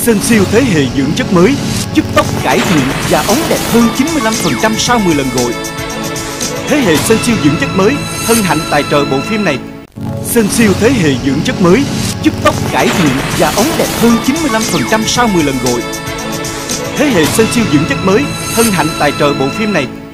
Sân siêu thế hệ dưỡng chất mới giúp tóc cải thiện và óng đẹp hơn 95% sau 10 lần gội. Thế hệ Sân siêu dưỡng chất mới hân hạnh tài trợ bộ phim này. Sân siêu thế hệ dưỡng chất mới giúp tóc cải thiện và óng đẹp hơn 95% sau 10 lần gội. Thế hệ Sân siêu dưỡng chất mới hân hạnh tài trợ bộ phim này.